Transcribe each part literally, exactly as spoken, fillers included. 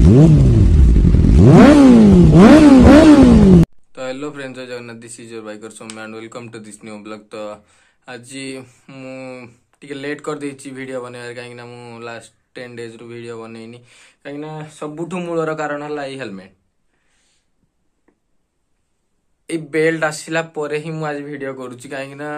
तो hello friends, जय Jagannath, this is your biker Soumya and welcome to this new blog. तो आज मुझे लेट कर देछि वीडियो बनैबार, कहीं ना मु लास्ट टेन डेज रु वीडियो बनैनी कहीं ना सबुठु मूलर कारण हला ई हेलमेट। ए बेल्ट आसिला परे ही मु आज वीडियो करूछि, कहीं ना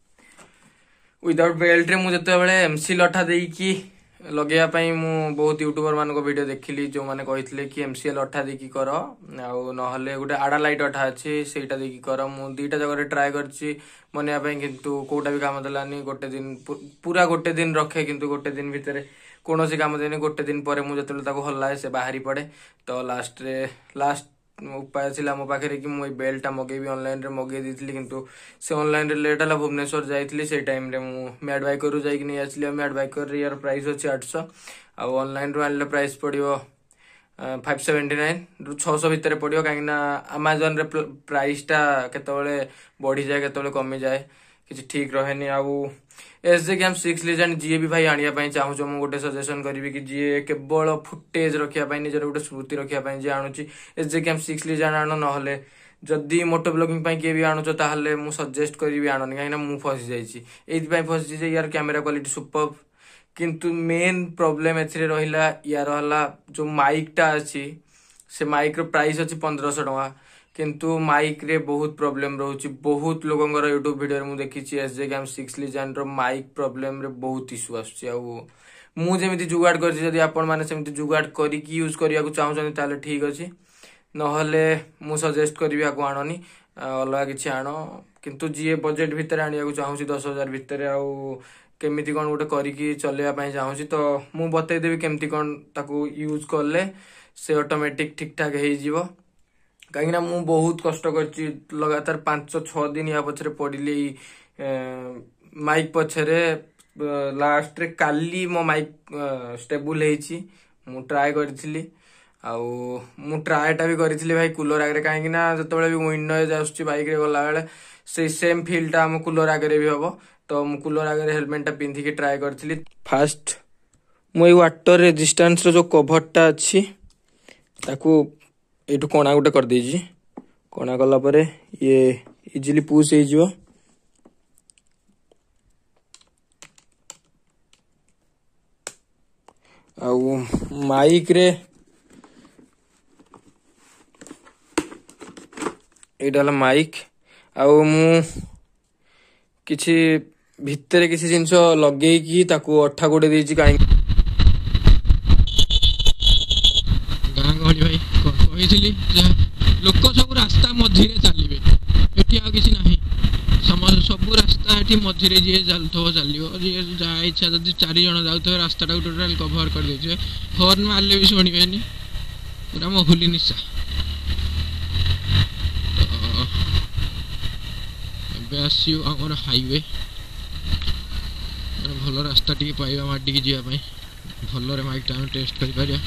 विदाउट बेल्ट रे मु जते बेले एमसी लठा देकी लगे मु बहुत यूट्यूबर मान वीडियो देखिली जो मैंने कही कि एमसीएल अठा देकी कर ना गोटे आड़ा लाइट अठा अच्छी से कर। मु दीटा जगह ट्राए करछि बनवाई किंतु कोटा भी काम देलानी। गोटे दिन पूरा गोटे दिन रखे किंतु गोटे दिन भितर कौन सी काम देनी। गोटे दिन पर मुझे हल्लाए से बाहरी पड़े। तो लास्ट रे लास्ट उपाय था मो पाखे कि मुझे बेल्टा मगेबी ऑनलाइन रे मगे दी किंतु से ऑनलाइन रे लेट है। भुवनेश्वर जाइली से टाइम रे मु मैड बाइकर रु जाइक नहीं आसली। मैड बाइकर यार प्राइस अच्छे आठ सौ आउ ऑनलाइन रू आनले प्राइस पड़ो फाइव सेवेन्टी नाइन रु छःश भितर पड़ो। कहीं अमेजन रे प्राइस टा केतबेले बढ़ी जाए केतबेले कमी जाए किसी ठीक रहे। आउ एसजेकैम सिक्स लीजेंड जी भी भाई आने चाहूँ मुझे गोटे सजेसन करी कि जी केवल फुटेज रखापी निजर गोटे स्मृति रखापी जी आणुची एसजेकैम सिक्स लीजेंड आण ना जदि मोटो ब्लॉगिंग पे भी आणुच ताहले मु सजेस्ट करी आणनी कहीं मु फसी जाइए फसी यार कैमेरा क्वालिटी सुपर किंतु मेन प्रॉब्लम एथिरे रहिला यार हला जो माइक टा अच्छी से माइक रो प्राइस अच्छी पंद्रह सौ टका किंतु माइक रे बहुत प्रॉब्लम रोची। बहुत लोगों यूट्यूब वीडियो में देखी एसजेकैम सिक्स लीजेंड रो माइक प्रॉब्लम रे बहुत इश्यू आसुची। आउ मु जेमिति जुगाड़ करछि जदि आपण माने सेमिति जुगाड़ करी कि यूज करिया को चाहउछन ताले ठीक अछि नहले मु सजेस्ट करबी आको आणनी अलग किछि आनो किंतु जी बजेट भितर आनिया को चाहउछि दस हजार भितर आउ केमिति कोन गोटे करिकी चलेया पई चाहउछि। तो मु बतै देबी केमिति कोन ताको यूज करले से ऑटोमेटिक ठीक ठाक हे जीवो। कहीं ना मु बहुत कष्ट करछि लगातार पांच छह दिन या पछरे पड़िली माइक पछरे लास्ट रे काली मो माइक स्टेबल हेछि मु ट्राई करथिली आउ मु ट्राएटा भी करथिली भाई कूलर आगे कहीं ना जतबेले भी विंड नॉइज आसुछि बाइक रे गला बेले से सेम फील टा हम कूलर आगे भी हबो। तो मु कूलर आगे हेलमेट टा पिंधि के ट्राई करथिली। फास्ट मु वाटर रेजिस्टेंस रो जो कवर टा अछि ताकू एटू कोना गोटे कर देजी कोना कला परे ये इजीली पुश हे जिवो। आउ माइक रे एडाला माइक आउ मु किछि भितर किछि जिंस लगेई की ताकू अठा गोटे देजी काई गाँ गहली भाई कही लोक सब रास्ता मझे चलिए ये आ कि ना सब रास्ता ये मझे जी चलुव चलो जी जहाँ इच्छा जब चार जन जाऊ रास्ता टोटाल कभर कर दे हर्न मारे भी शुणे पूरा महुली निशा। तो आसो आम हाईवे भल रास्ता टी पाइबा माटिकी जावाई भल माइक टा टेस्ट कर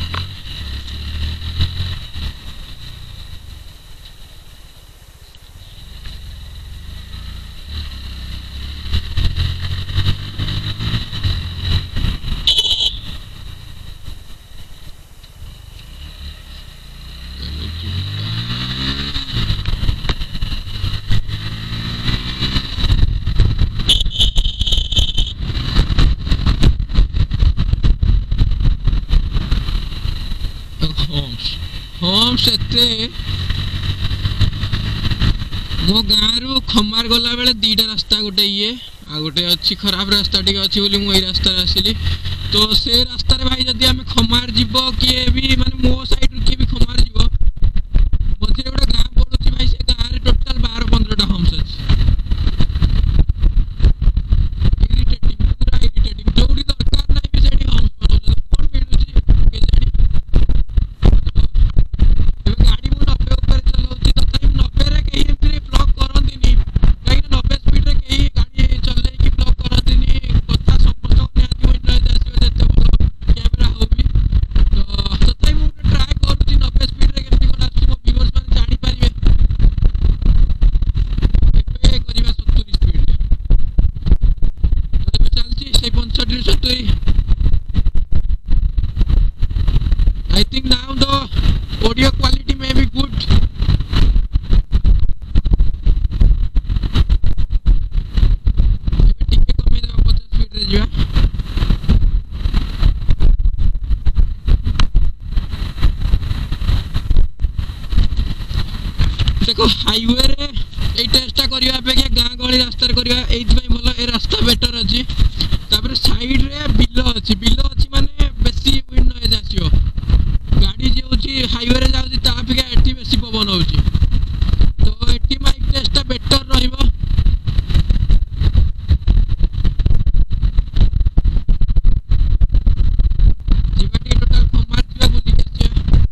मो गाँव खमार गला बेले दीटा रास्ता गोटे ये आ गोटे अच्छी खराब रास्ता टी अच्छी बोली मुझे रास्ता आसिली। तो से रास्ता भाई जदि आम खमार जीव किए भी माने मो साइड रू किए भी खमार जीव मझे गोटे गाँ पड़ुची भाई से गाँव में टोटाल बारह पंद्रह हम्स अच्छी इरिटेटिंग पूरा इरिटेटिंग जोड़ी दरकार ना भी सेठी हम्स बनाउछन कोन मिलुची के जानी। एबे गाड़ी मु नब्बे ऊपर चलाउची तथापि नब्बे रे केही एमती ब्लॉक करंदिनी कहीं नब्बे स्पीड रे केही गाड़ी चले कि ब्लॉक करंदिनी कथा समस्त ने आदि विंडो आसीबे जते बोलो कैमरा होबी। तो तथापि मु ट्राई देखो हाईवे रे ए टेस्टा करिया अपेक्षा गाँ गहली रास्ता करिया एइथि भल ए रास्ता बेटर अछि। तापर साइड रे बिलो अछि, बिलो अछि माने बेसी विंड नॉइज आसियो। गाड़ी जे होची हाईवे रे जाउची ता अपेक्षा एठी बेसी पवन होची, तो एठी माइक टेस्टा बेटर रहिबो। जीवाटी टोटल फमार जिवा बुली के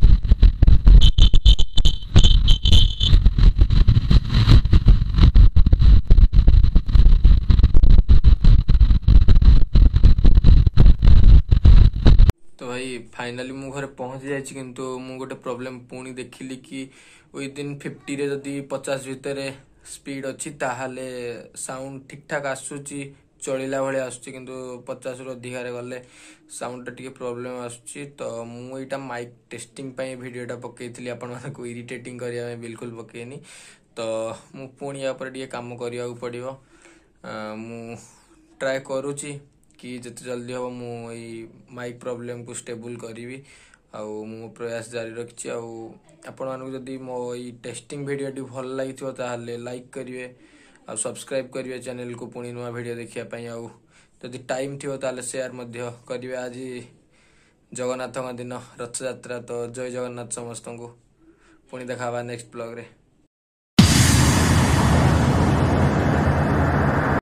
तो भाई फाइनाली मु घरे पहुंच जाए, किंतु मु गोटे प्रॉब्लम पुणी देखिली कि विदिन फिफ्टी रे जदि पचास भितर स्पीड अच्छी ताहले साउंड ठीक ठाक आसूची, चलिला भाई आसूची, किंतु पचास रु अधिक गले साउंड टी प्रॉब्लम आसूची। तो मु एटा माइक टेस्टिंग पाई वीडियोटा पकेइथिली, आपण मानकु इरिटेटिंग करिया में बिल्कुल पकेनी। तो मु पुणी या पर टिके काम करिया पड़िबो। मु ट्राए करूची कि जिते जल्दी हम मु माइक प्रॉब्लम को स्टेबल करी, आउ मो प्रयास जारी रखी। आपण मानक जदि मो टेस्टिंग वीडियो भल लगी ताहले लाइक करिवे, आ सब्सक्राइब करिवे चैनल को पुणी नुआ वीडियो देखिया पई। आउ जदि टाइम थियो ताहले शेयर मध्य करिवे। आज जगन्नाथ दिन रथ यात्रा, तो जय जगन्नाथ समस्त को। पुणी देखा नेक्स्ट ब्लॉग रे।